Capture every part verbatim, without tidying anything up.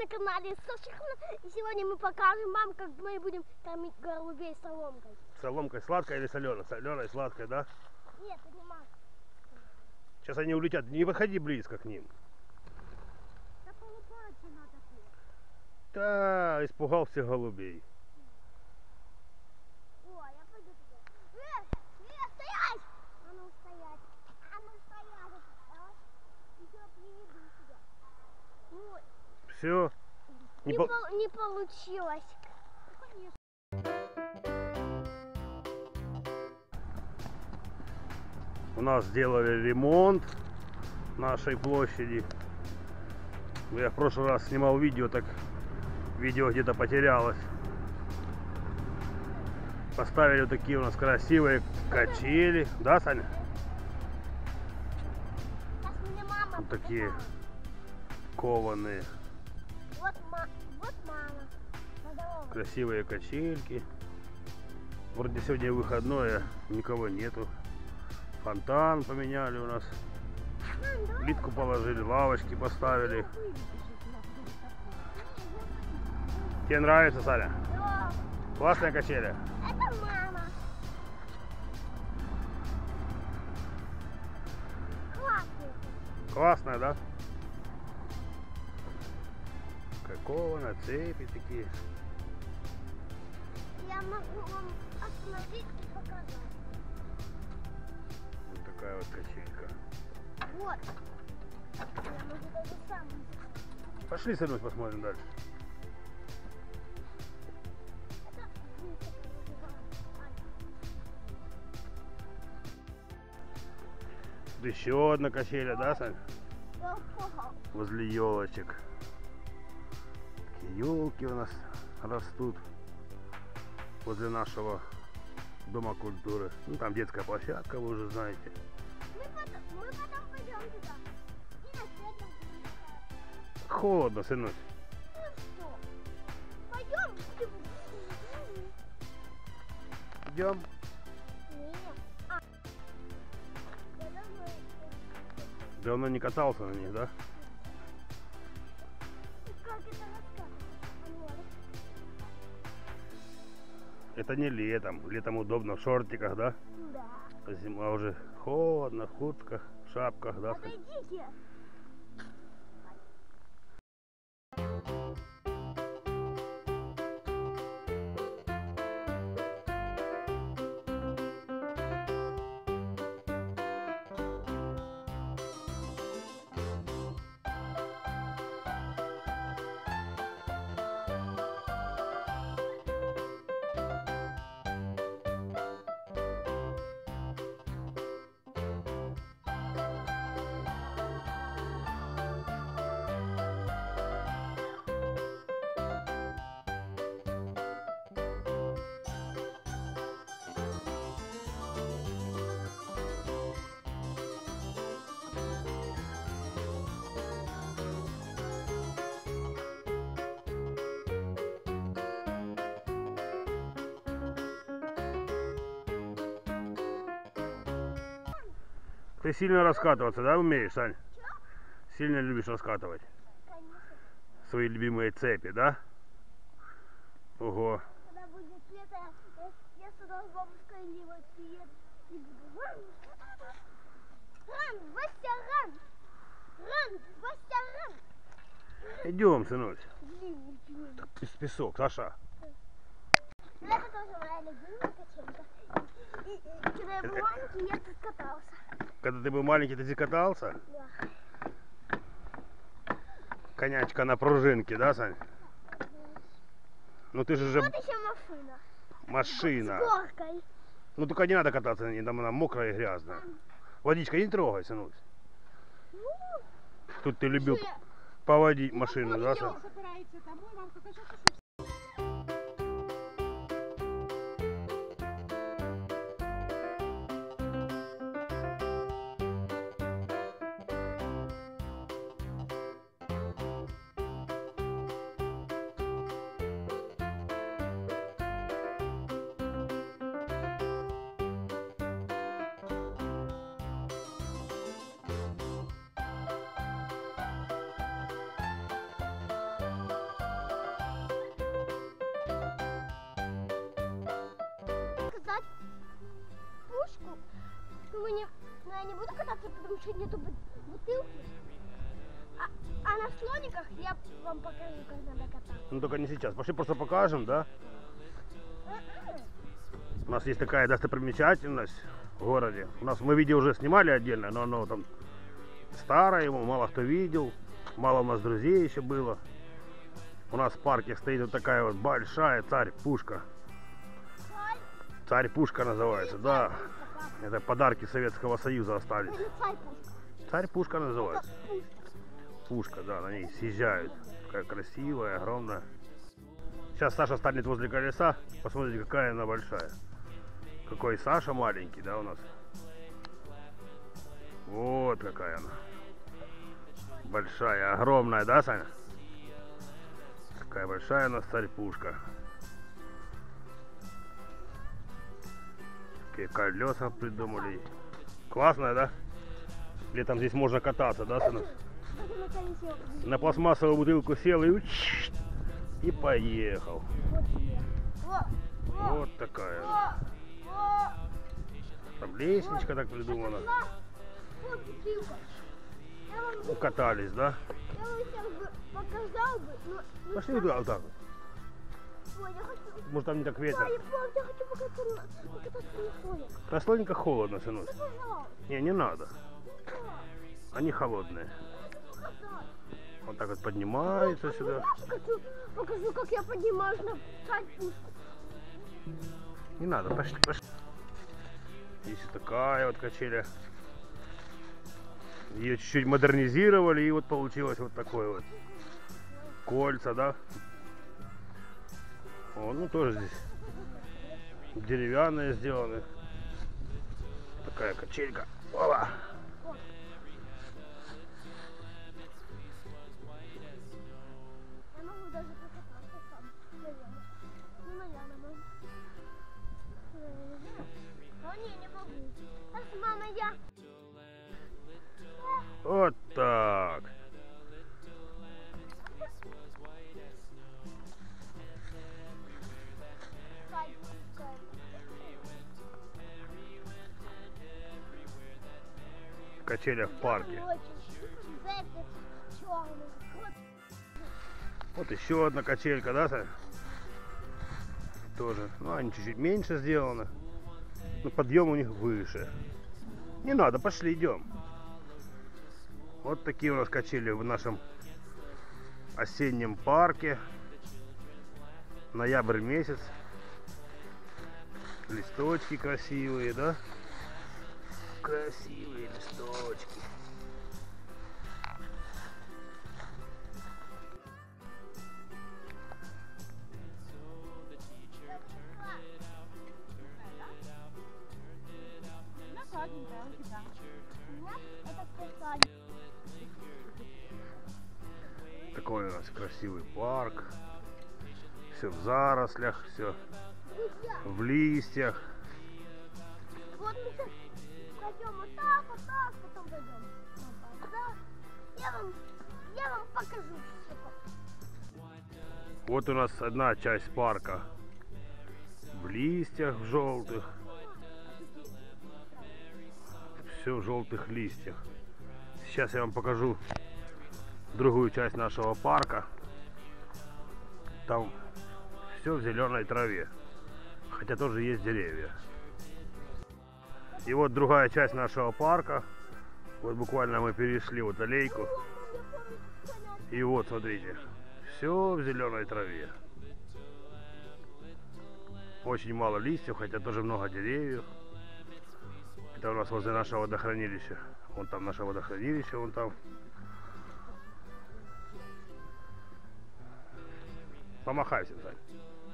на канале Саша. И сегодня мы покажем вам, как мы будем кормить голубей соломкой. Соломкой сладкая или соленая? Соленая, сладкая, да? Нет, это не мама. Сейчас они улетят. Не подходи близко к ним. Да полупаться надо было. Да, испугал всех голубей. О, я пойду туда. Э, э, стоять! А ну стоять. А ну стоять. Еще приведу сюда. Ну, Все. не, Не, по... по... не получилось. У нас сделали ремонт нашей площади. Я в прошлый раз снимал видео, так видео где-то потерялось. Поставили вот такие у нас красивые качели. Да, Саня? Сейчас мне мама Вот такие показала. кованые. Вот, ма... вот мама. Здорово. Красивые качельки. Вроде сегодня выходное, никого нету. Фонтан поменяли у нас. Мам, давай. Плитку положили, лавочки поставили. Тебе нравится, Саня? Да. Классная качеля? Это мама. Классный. Классная, да? Какого на цепи такие. Я могу вам остановить и показать. Вот такая вот качелька. Вот. Я могу даже сам. Пошли, Санюсь, посмотрим дальше. Это принцип называется. Тут еще одна качеля, да, Сань? Ага. Возле елочек. Такие елки у нас растут возле нашего дома культуры. Ну, там детская площадка, вы уже знаете. Мы потом, мы потом пойдем туда. И на следующий. Холодно, сынусь. Ну что? Пойдем. Идем. Нет. А. Я давно. Давно не катался на них, да? Как это рассказывать? Это не летом. Летом удобно в шортиках, да? Да. А зима уже холодно, в куртках, в шапках, да? Подойдите. Ты сильно раскатываться, да, умеешь, Сань? Чё? Сильно любишь раскатывать Конечно. свои любимые цепи, да? Ого. Когда будет лето, я, я сюда с бабушкой Ливой приеду и буду ран. Ран, Вася, ран. Ран, Вася, ран. Идем, сынусь. Длинный, длинный. Так, пес- песок, Саша. Ну, это тоже моя любимая качелька. И, и, и когда я был Это- маленький, я тут катался. Когда ты был маленький, ты здесь катался? Да. Конячка на пружинке, да, Сань? Ну ты же же Вот еще машина. машина. С горкой. Ну только не надо кататься на ней, там она мокрая и грязная. Водичка, не трогай, сынусь. Ну, Тут ты любил что я- поводить машину, да, Всё. Сань? Собирається домой, вам покажу, что нету бутылки. А, а на слониках я вам покажу, как надо кататься. Ну только не сейчас. Пошли просто покажем, да? У нас есть такая достопримечательность в городе. У нас мы видео уже снимали отдельно, но оно там старое, его мало кто видел. Мало у нас друзей еще было. У нас в парке стоит вот такая вот большая царь-пушка. Царь-пушка называется, да. Это подарки Советского Союза остались. Царь-пушка называется. Пушка, да, на ней съезжают. Такая красивая, огромная. Сейчас Саша станет возле колеса. Посмотрите, какая она большая. Какой Саша маленький, да, у нас. Вот какая она. Большая, огромная, да, Саня? Какая большая у нас царь-пушка. Какие колеса придумали. Классная, да? Летом здесь можно кататься, да, Саня? На пластмассовую бутылку сел и, и поехал. Вот такая. Там лестничка так придумана. Укатались, да? Я вам сейчас бы показал бы, но... Пошли туда, вот так вот. Ой, я хочу... Может там не так ветер. Ой, я хочу покататься, покататься на слониках. На слониках холодно, сынок. Да, пожалуйста. Не, не надо. Да. Они холодные. Я хочу покататься. Вот так вот поднимается Я сюда. покажу, покажу, как я поднимаюсь на царь-пушку. Не надо, пошли, пошли. Есть вот такая вот качеля. Ее чуть-чуть модернизировали, и вот получилось вот такое вот. Кольца, да? О, ну тоже здесь деревянные сделаны. Такая качелька. Опа! Я могу даже покататься сам. Наверное. Ну, наверное, могу. О, не, не могу. Сейчас, мама, я... Вот так. Качеля в парке. Вот еще одна качелька, да, Сань? Тоже. Ну, они чуть-чуть меньше сделаны. Но подъем у них выше. Не надо, пошли, идем. Вот такие у нас качели в нашем осеннем парке. Ноябрь месяц. Листочки красивые, да? Красивые листочки. Такой у нас красивый парк. Все в зарослях, все в листьях. Вот мы сейчас пойдем вот так, вот так, потом пойдем. Да. Я вам, я вам покажу все. Вот у нас одна часть парка в листьях, в желтых. Все в желтых листьях. Сейчас я вам покажу другую часть нашего парка. Там все в зеленой траве, хотя тоже есть деревья. И вот другая часть нашего парка. Вот буквально мы перешли вот аллейку. И вот смотрите, все в зеленой траве. Очень мало листьев, хотя тоже много деревьев. Это у нас возле нашего водохранилища. Вон там наше водохранилище, вон там. Помахай всем, Сань.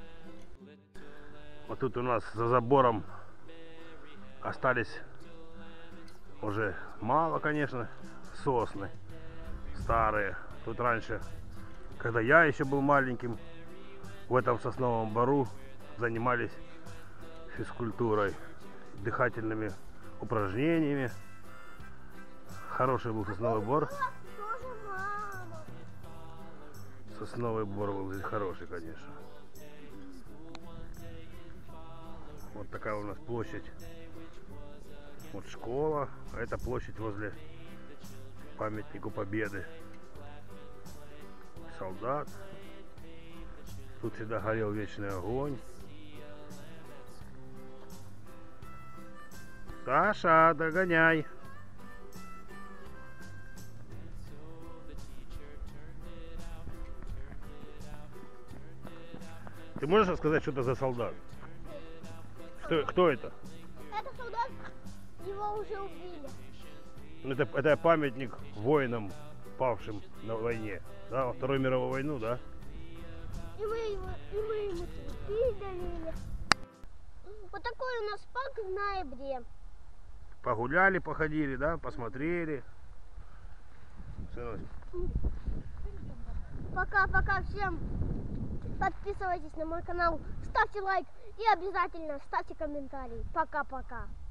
Вот тут у нас за забором остались уже мало, конечно, сосны старые. Тут раньше, когда я еще был маленьким, в этом сосновом бору занимались физкультурой, дыхательными упражнениями. Хороший был сосновый бор. Сосновый бор был здесь хороший, конечно. Вот такая у нас площадь. Вот школа. А это площадь возле памятнику Победы. Солдат. Тут всегда горел вечный огонь. Саша, догоняй. Ты можешь рассказать, что это за солдат? Кто, кто это? Это солдат, его уже убили. Это, это памятник воинам, павшим на войне. Да, во Вторую мировую войну, да? И мы его, и мы ему цветы дарили. Вот такой у нас парк в ноябре. Погуляли, походили, да, посмотрели. Сыночек. Пока-пока всем. Подписывайтесь на мой канал, ставьте лайк и обязательно ставьте комментарий. Пока-пока.